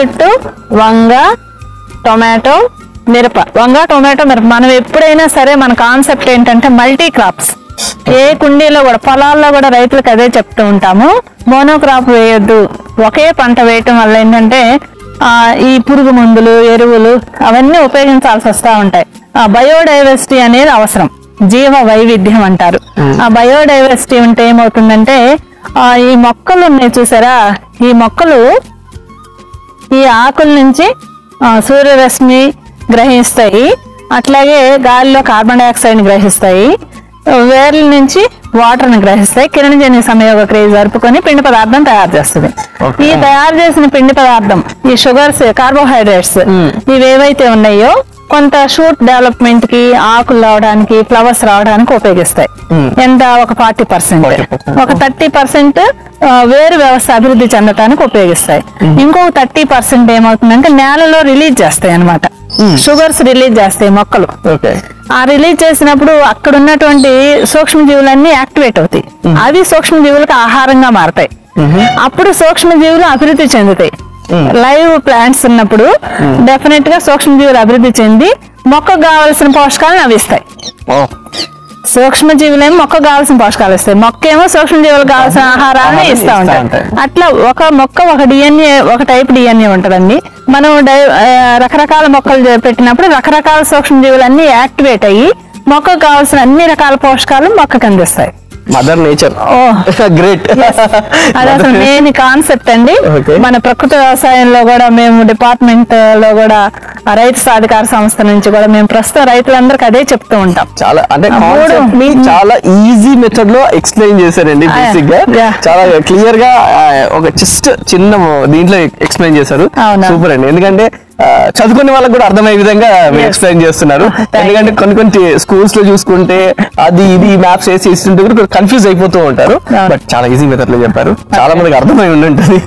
చుట్టూ వంగ, టొమాటో, మిరప. వంగ, టొమాటో, మిరప. మనం ఎప్పుడైనా సరే మన కాన్సెప్ట్ ఏంటంటే మల్టీ క్రాప్స్. ఏ కుండీలో కూడా పొలాల్లో కూడా రైతులకు అదే చెప్తూ ఉంటాము, మోనోక్రాప్ వేయొద్దు. ఒకే పంట వేయటం వల్ల ఏంటంటే ఈ పురుగు మందులు, ఎరువులు అవన్నీ ఉపయోగించాల్సి వస్తూ ఉంటాయి. బయోడైవర్సిటీ అనేది అవసరం, జీవ వైవిధ్యం అంటారు. ఆ బయోడైవర్సిటీ ఉంటే ఏమవుతుందంటే ఈ మొక్కలు ఉన్నాయి చూసారా, ఈ మొక్కలు ఈ ఆకుల నుంచి సూర్యరశ్మి గ్రహిస్తాయి, అట్లాగే గాలిలో కార్బన్ డైఆక్సైడ్ ని గ్రహిస్తాయి, వేర్ల నుంచి వాటర్ ని గ్రహిస్తాయి, కిరణజన్య సంయోగ క్రియ జరుపుకొని పిండి పదార్థం తయారు చేస్తుంది. ఈ తయారు చేసిన పిండి పదార్థం, ఈ షుగర్స్, కార్బోహైడ్రేట్స్ ఇవేవైతే ఉన్నాయో కొంత షూట్ డెవలప్మెంట్ కి, ఆకులు రావడానికి, ఫ్లవర్స్ రావడానికి ఉపయోగిస్తాయి. ఎంత? ఒక 40%. ఒక 30% వేరు వ్యవస్థ అభివృద్ధి చెందడానికి ఉపయోగిస్తాయి. ఇంకొక 30% ఏమవుతుందంటే నేలలో రిలీజ్ చేస్తాయి అన్నమాట. షుగర్స్ రిలీజ్ చేస్తాయి మొక్కలు. ఆ రిలీజ్ చేసినప్పుడు అక్కడ ఉన్నటువంటి సూక్ష్మజీవులన్నీ యాక్టివేట్ అవుతాయి. అవి సూక్ష్మజీవులకు ఆహారంగా మారతాయి. అప్పుడు సూక్ష్మజీవులు అభివృద్ధి చెందుతాయి. లైవ్ ప్లాంట్స్ ఉన్నప్పుడు డెఫినెట్ గా సూక్ష్మజీవులు అభివృద్ధి చెంది మొక్కకు కావాల్సిన పోషకాలను అవి ఇస్తాయి. సూక్ష్మజీవులేమో మొక్కకు కావాల్సిన పోషకాలు ఇస్తాయి, మొక్క ఏమో సూక్ష్మజీవులకు కావాల్సిన ఆహారాన్ని ఇస్తా ఉంటాయి. అట్లా ఒక మొక్క ఒక డిఎన్ఏ, ఒక టైప్ డిఎన్ఏ ఉంటదండి. మనం రకరకాల మొక్కలు పెట్టినప్పుడు రకరకాల సూక్ష్మజీవులన్నీ యాక్టివేట్ అయ్యి మొక్కకు కావాల్సిన అన్ని రకాల పోషకాలు మొక్కకు అందిస్తాయి. Mother nature great. అది అసలు మెయిన్ కాన్సెప్ట్ అండి. మన ప్రకృతి వ్యవసాయంలో కూడా మేము డిపార్ట్మెంట్ లో కూడా రైతు సాధికార సంస్థ నుంచి కూడా మేము ప్రస్తుతం రైతులందరికీ అదే చెప్తూ ఉంటాం. చాలా అంటే కాన్సెప్ట్ ని చాలా ఈజీ మెథడ్ లో ఎక్స్ప్లెయిన్ చేశారండి. బేసిక్ గా చాలా క్లియర్ గా ఒక జస్ట్ చిన్న దీంట్లో ఎక్స్ప్లెయిన్ చేశారు. సూపర్ అండి. ఎందుకంటే చదువుకునే వాళ్ళకి కూడా అర్థమయ్యే విధంగా ఎక్స్ప్లెయిన్ చేస్తున్నారు. ఎందుకంటే కొన్ని స్కూల్స్ లో చూసుకుంటే అది ఇది మ్యాప్స్ వేసి ఇస్తుంటే కూడా కన్ఫ్యూజ్ అయిపోతూ ఉంటారు. బట్ చాలా ఈజీ మెథడ్ లో చెప్పారు, చాలా మందికి అర్థమై ఉంటుంది.